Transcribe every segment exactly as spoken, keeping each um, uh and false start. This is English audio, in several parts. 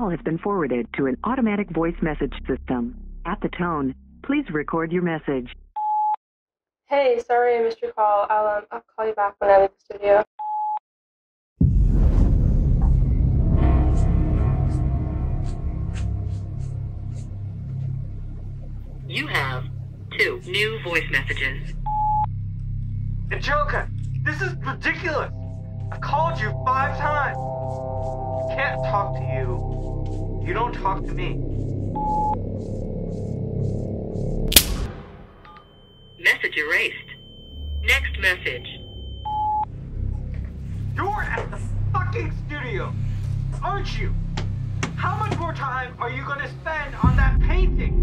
call has been forwarded to an automatic voice message system. At the tone, please record your message. Hey, sorry I missed your call. I'll, um, I'll call you back when I leave the studio. You have two new voice messages. Angelica, this is ridiculous. I've called you five times. I can't talk to you. You don't talk to me. Message erased. Next message. You're at the fucking studio, aren't you? How much more time are you gonna spend on that painting?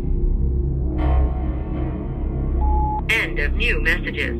End of new messages.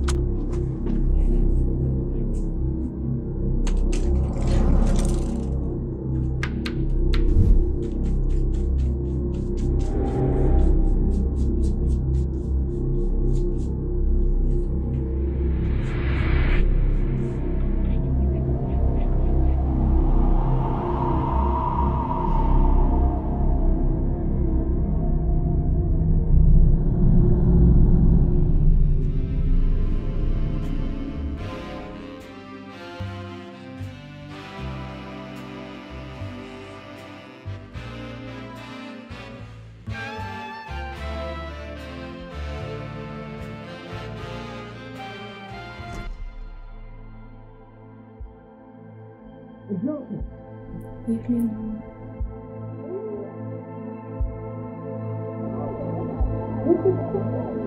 Leave me alone. This is